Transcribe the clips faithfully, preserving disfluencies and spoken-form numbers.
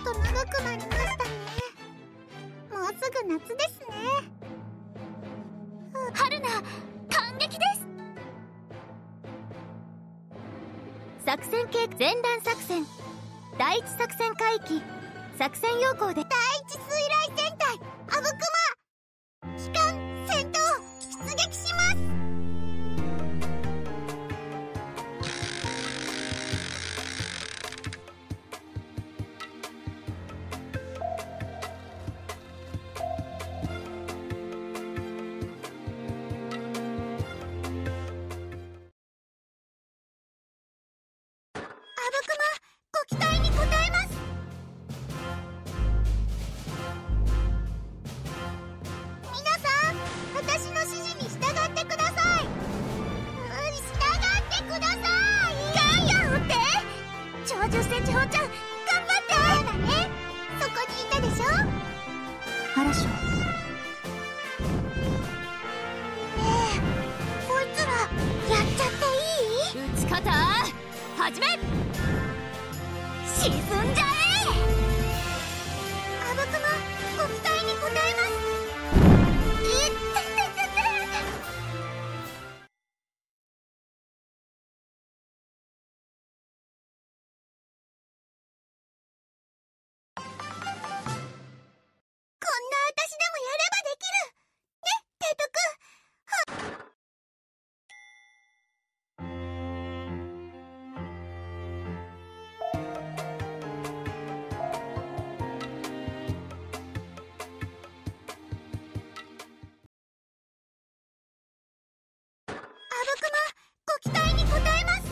と長くなりましたね。もうすぐ夏ですね。 春菜、感激です。作戦計画前段作戦第一作戦海域作戦要項で第一水雷戦隊あぶくま機関戦闘出撃します。あぶくまご期待に応えます。皆さん、私の指示に従ってください。うん従ってください。ガンヤン追って長寿戦士砲ちゃん頑張って。そうだね、そこにいたでしょ。 嵐はねえ、こいつらやっちゃっていい？ 撃ち方始め。沈んじゃえ。 あぶくまご期待に応えます。いってってってってこんな私でもやればできるね、提督。あぶくまご期待に応えます。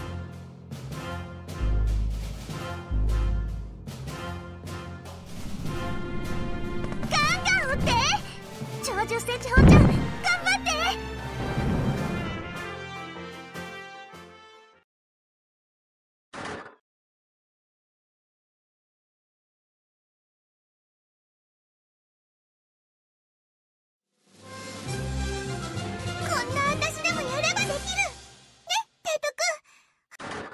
ガンガン追って長寿戦士砲ちゃん頑張って。こんな私でもやればできるね、提督。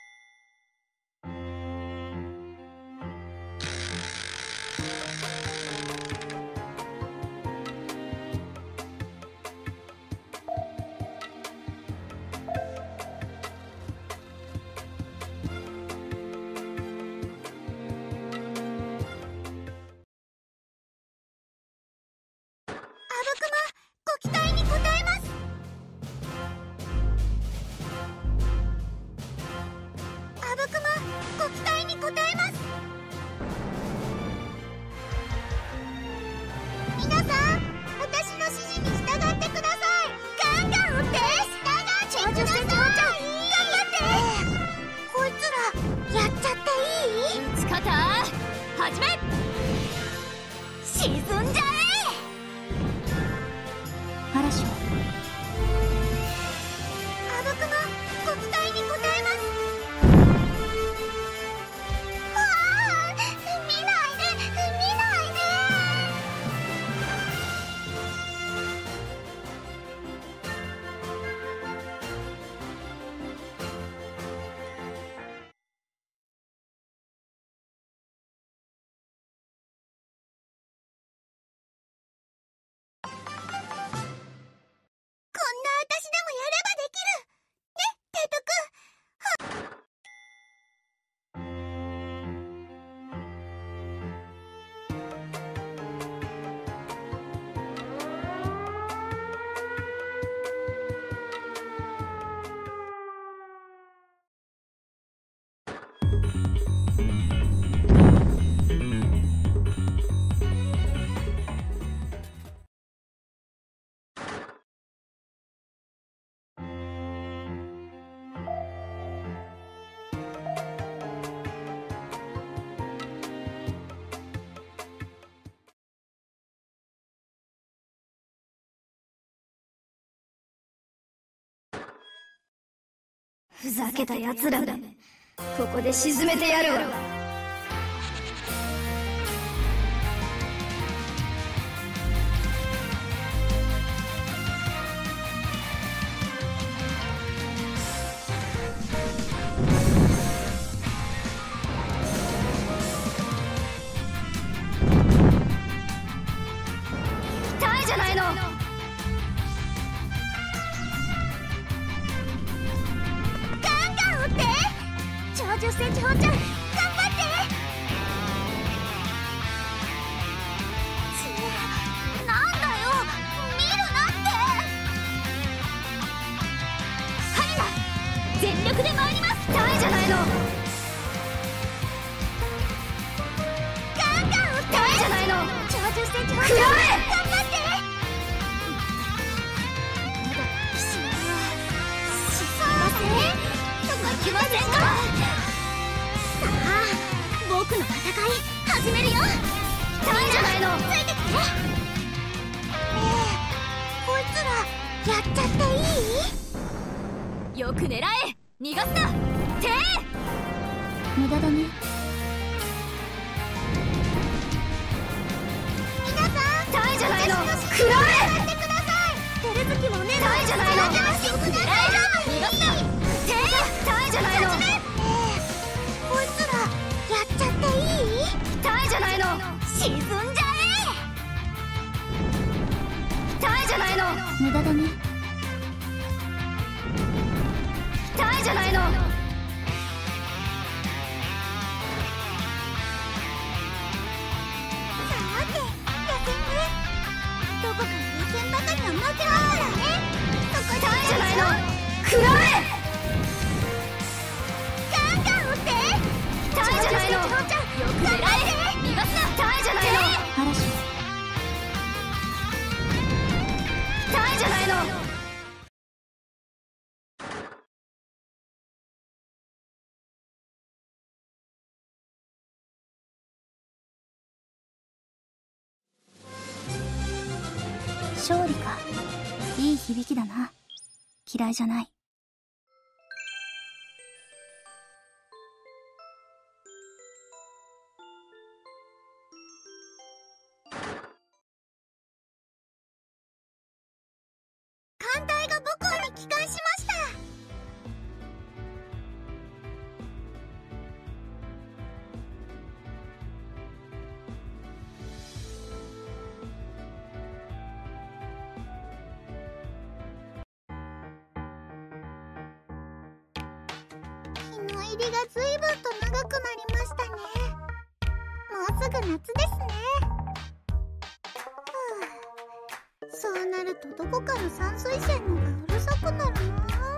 あぶくまご期待に応えます。あぶくまご期待に応えます。皆さん、私の指示に従ってください。ガンガン追って従ってください。長寿戦士砲ちゃん頑張って。こいつらやっちゃっていい？ 撃ち方始め。沈んじゃえ。嵐はあぶくまご期待に応えます。わあ、見ないで見ないで。こんな私でもやればできるね、提督。 ふざけた奴らだ。ここで沈めてやるわ。 じゅっセンチほど頑張って。まだ死なはしません。そこ行きませんか。さあ僕の戦い始めるよ。来たんじゃないの。ついてきて。ねえこいつらやっちゃっていい？ よく狙え。逃がすな。てえ無駄だね。 皆さんタイじゃないの。 食らえ。ってください。テレズキもねタイじゃないの。よく狙え。逃がすな。てえタイじゃないの。 ねえこいつらやっちゃっていい？ タイじゃないの。 沈んじゃえ。タイじゃないの。無駄だね。タイじゃないの。 さて野戦ね。どこかの野戦バカには負けないからね。そこタイじゃないの。食らえ。 ガンガン撃って。 タイじゃないの。 よく狙え。逃がすな。タイじゃないの。嵐。タイじゃないの。勝利か。いい響きだな。嫌いじゃない。 艦隊が母港に帰還しました。日の入りがずいぶんと長くなりましたね。もうすぐ夏ですね。ふうそうなるとどこかの山水線のがうるさくなるな。